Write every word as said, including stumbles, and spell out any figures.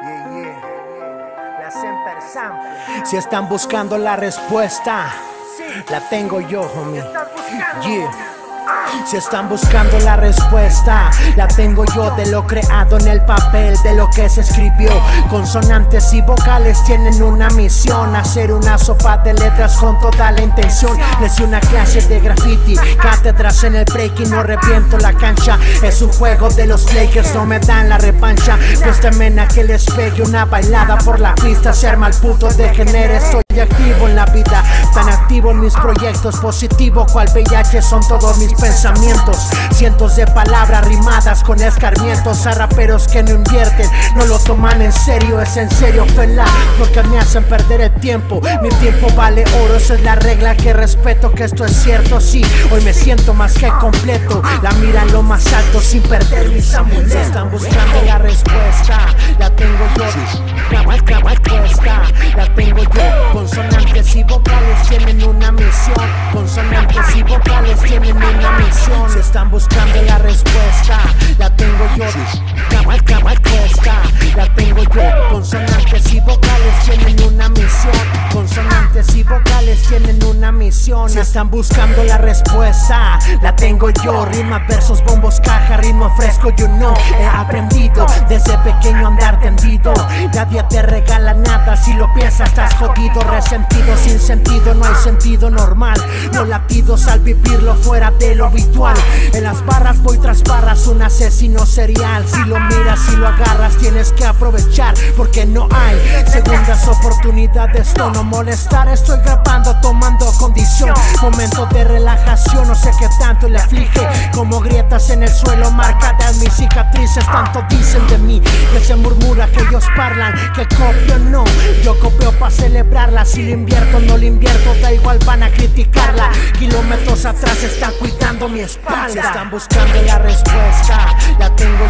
Yeah, yeah. La Semper Sample. Si están buscando la respuesta, la tengo yo, homie. Yeah. Si están buscando la respuesta, la tengo yo, de lo creado en el papel, de lo que se escribió. Consonantes y vocales tienen una misión: hacer una sopa de letras con toda la intención. Les di una clase de graffiti, cátedras en el breaking, no arrepiento la cancha. Es un juego de los Lakers, no me dan la revancha. Pues temen a que les pegue una bailada por la pista. Se arma el puto degenere, estoy activo en la vida, tan activo en mis proyectos. Positivo cual V I H son todos mis pensamientos. Cientos de palabras rimadas con escarmientos. A raperos que no invierten, no lo toman en serio. Es en serio, fela, porque me hacen perder el tiempo. Mi tiempo vale oro, esa es la regla que respeto. Que esto es cierto, sí, hoy me siento más que completo. La mira en lo más alto sin perder mis amuletos. Están buscando la respuesta, la tengo yo. Respuesta, la tengo yo. Consonantes y vocales tienen una misión. Consonantes y vocales tienen una misión. Si están buscando la respuesta, la tengo yo. Respuesta, la tengo yo. Consonantes y vocales tienen una misión. Consonantes y vocales tienen una misión. Si están buscando la respuesta, la tengo yo. Rima, versos, bombos, caja, ritmo fresco, yo no he aprendido desde pequeño a andar tendido. Nadie te regala nada, si lo piensas estás jodido. Resentido, sin sentido, no hay sentido normal. No latidos al vivirlo fuera de lo habitual. En las barras voy tras barras, un asesino serial. Si lo miras, si lo agarras, tienes que aprovechar, porque no hay segundas oportunidades. Esto no molestar, estoy grabando, tomando condición. Momento de relajación, no sé qué tanto le aflige. Como grietas en el suelo marcadas mis cicatrices. Tanto dicen de mí que se murmura que ellos parlan, que copio no, yo copio para celebrarla. Si lo invierto no lo invierto, da igual, van a criticarla. Kilómetros atrás están cuidando mi espalda. Si están buscando la respuesta, la tengo